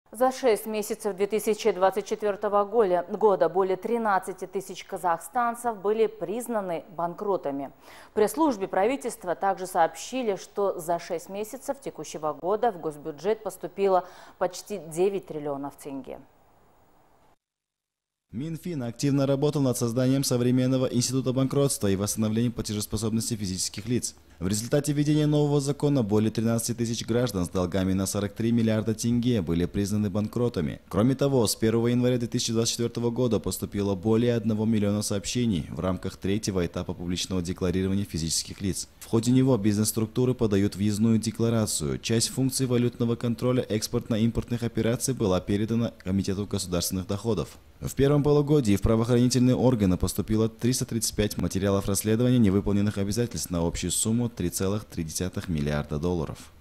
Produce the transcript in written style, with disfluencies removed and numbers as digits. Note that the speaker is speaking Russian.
За 6 месяцев 2024 года более 13 тысяч казахстанцев были признаны банкротами. В пресс-службе правительства также сообщили, что за 6 месяцев текущего года в госбюджет поступило почти 9 триллионов тенге. Минфин активно работал над созданием современного института банкротства и восстановлением платежеспособности физических лиц. В результате введения нового закона более 13 тысяч граждан с долгами на 43 миллиарда тенге были признаны банкротами. Кроме того, с 1 января 2024 года поступило более 1 миллиона сообщений в рамках третьего этапа публичного декларирования физических лиц. В ходе него бизнес-структуры подают въездную декларацию. Часть функций валютного контроля экспортно-импортных операций была передана Комитету государственных доходов. В первом полугодии в правоохранительные органы поступило 335 материалов расследования невыполненных обязательств на общую сумму $3,3 миллиарда.